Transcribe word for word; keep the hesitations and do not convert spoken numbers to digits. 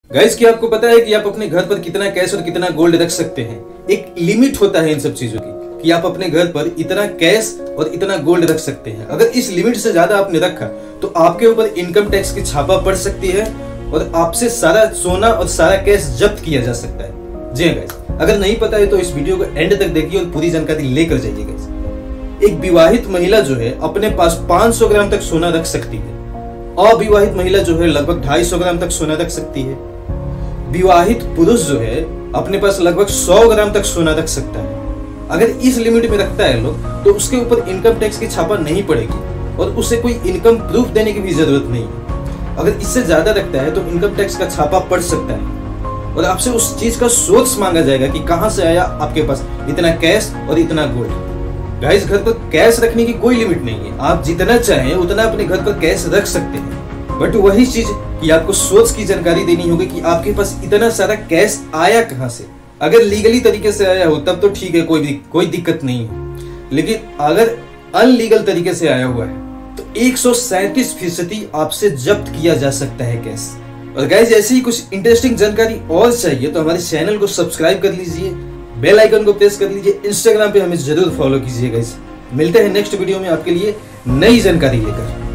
Guys, क्या आपको पता है कि आप अपने घर पर कितना कैश और कितना गोल्ड रख सकते हैं? एक लिमिट होता है इन सब चीजों की कि आप अपने घर पर इतना कैश और इतना गोल्ड रख सकते हैं। अगर इस लिमिट से ज्यादा आपने रखा तो आपके ऊपर इनकम टैक्स की छापा पड़ सकती है और आपसे सारा सोना और सारा कैश जब्त किया जा सकता है। जी हाँ गाइस, अगर नहीं पता है तो इस वीडियो को एंड तक देखिए और पूरी जानकारी लेकर जाइए गाइस। एक विवाहित महिला जो है अपने पास पाँच सौ ग्राम तक सोना रख सकती है। अविवाहित महिला जो है लगभग ढाई सौ ग्राम तक सोना रख सकती है। विवाहित पुरुष जो है अपने पास लगभग सौ ग्राम तक सोना रख सकता है। अगर इस लिमिट में रखता है लोग तो उसके ऊपर इनकम टैक्स की छापा नहीं पड़ेगी और उसे कोई इनकम प्रूफ देने की भी जरूरत नहीं है। अगर इससे ज्यादा रखता है तो इनकम टैक्स का छापा पड़ सकता है और आपसे उस चीज का सोर्स मांगा जाएगा कि कहां से आया आपके पास इतना कैश और इतना गोल्ड। गाइस, घर पर कैश रखने की कोई लिमिट नहीं है। आप जितना चाहें उतना अपने घर पर कैश रख सकते हैं, बट वही चीज कि आपको सोर्स की जानकारी देनी होगी कि आपके पास इतना सारा कैश आया कहां से। अगर लीगली तरीके से आया हो तब तो ठीक है, कोई भी कोई दिक्कत नहीं है, लेकिन अगर अनलीगल तरीके से आया हुआ है तो एक सौ सैंतीस फीसदी आपसे जब्त किया जा सकता है कैश। और गाइस, ऐसी ही कुछ इंटरेस्टिंग जानकारी और चाहिए तो हमारे चैनल को सब्सक्राइब कर लीजिए, बेल आइकन को प्रेस कर लीजिए, इंस्टाग्राम पे हमें जरूर फॉलो कीजिए गाइस। मिलते हैं नेक्स्ट वीडियो में आपके लिए नई जानकारी लेकर।